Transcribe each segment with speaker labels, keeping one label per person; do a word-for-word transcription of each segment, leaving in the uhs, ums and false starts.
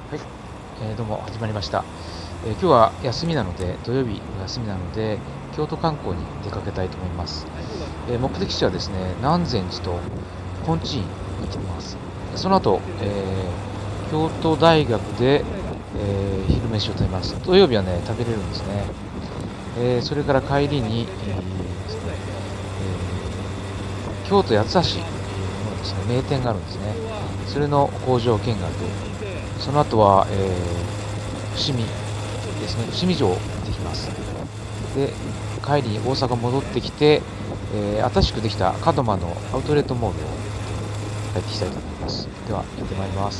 Speaker 1: はい、えーどうも始まりました、えー今日は休みなので、土曜日の休みなので、京都観光に出かけたいと思います。えー目的地はですね、南禅寺と金地院に来てます。その後、えー京都大学で、えー昼飯を食べます。土曜日はね、食べれるんですね。えーそれから帰りに、えーですね、えー京都八つ橋のですね、名店があるんですね。それの工場見学、その後は、えー伏見ですね、伏見城を見てきます。で、帰りに大阪戻ってきて、えー新しくできた門真のアウトレットモールを帰ってきたいと思います。では、行ってまいります。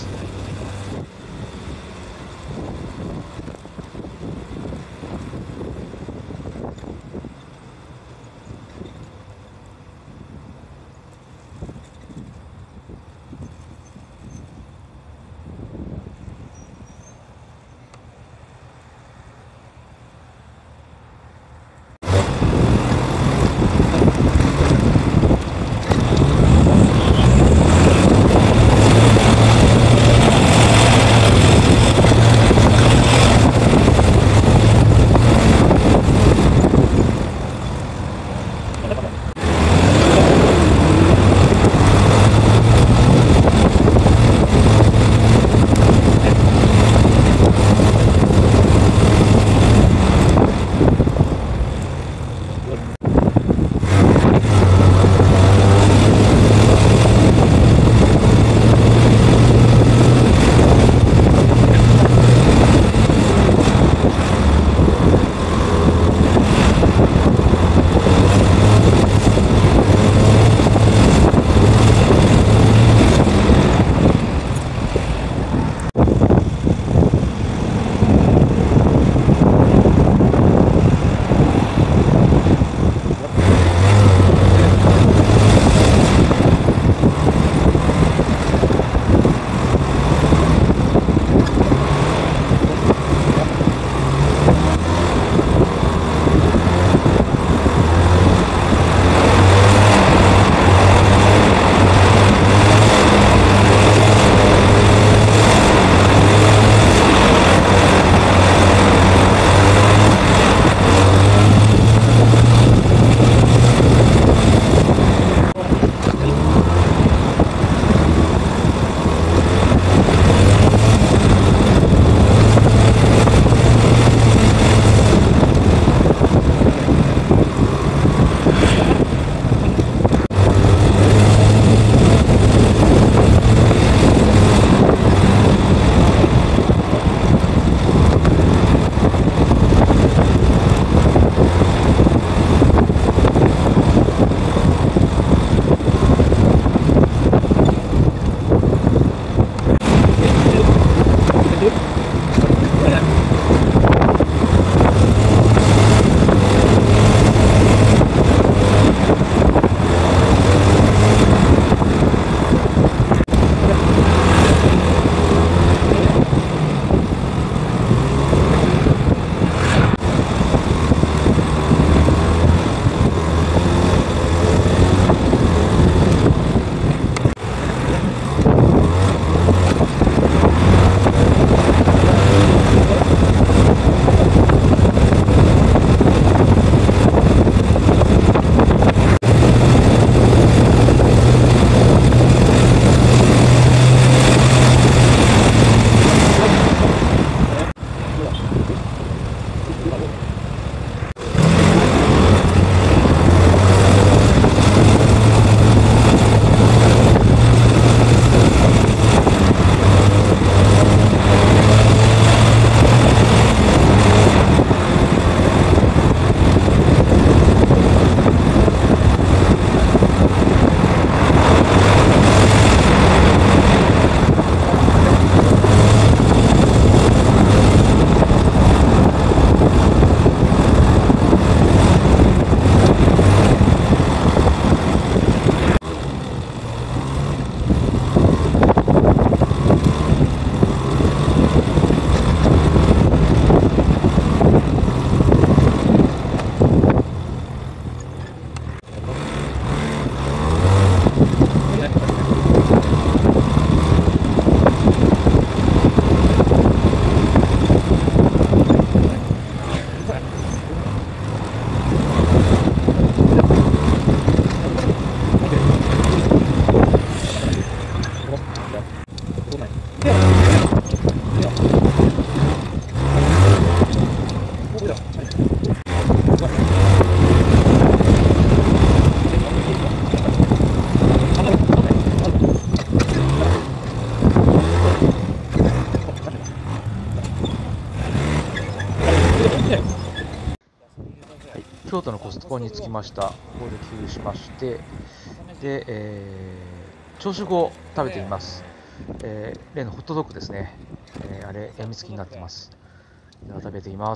Speaker 1: 京都のコストコに着きました。ここで給油しまして、で、えー、朝食を食べています。えー、例のホットドッグですね。えー、あれ、やみつきになってます。では食べています。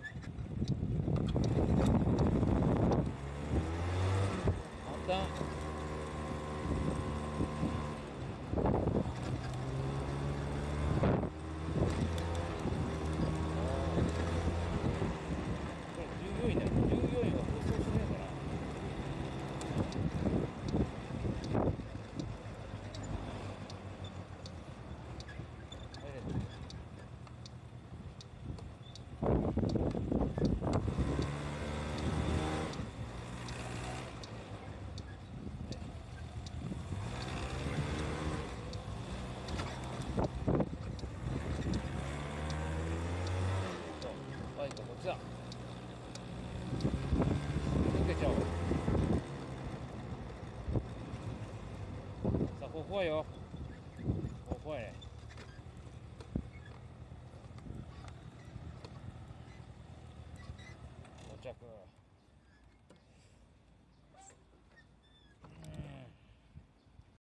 Speaker 1: こっちだ。抜けちゃおう。さあ、ここ怖いよ。ここ怖いね。